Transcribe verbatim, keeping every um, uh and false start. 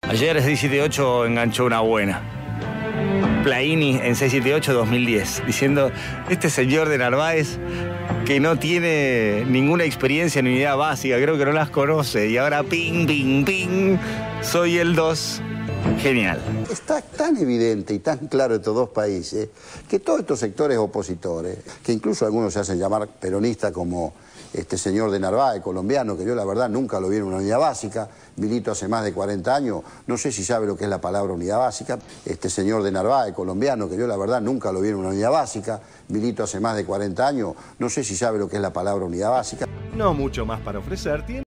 Ayer seiscientos setenta y ocho enganchó una buena. Plaini en seiscientos setenta y ocho dos mil diez, diciendo, este señor de Narváez que no tiene ninguna experiencia en unidad básica, creo que no las conoce, y ahora ping, ping, ping, soy el dos. Genial. Está tan evidente y tan claro estos dos países que todos estos sectores opositores, que incluso algunos se hacen llamar peronistas como este señor de Narváez, colombiano, que yo la verdad nunca lo vi en una unidad básica, milito hace más de cuarenta años, no sé si sabe lo que es la palabra unidad básica. Este señor de Narváez, colombiano, que yo la verdad nunca lo vi en una unidad básica, milito hace más de cuarenta años, no sé si sabe lo que es la palabra unidad básica. No mucho más para ofrecer.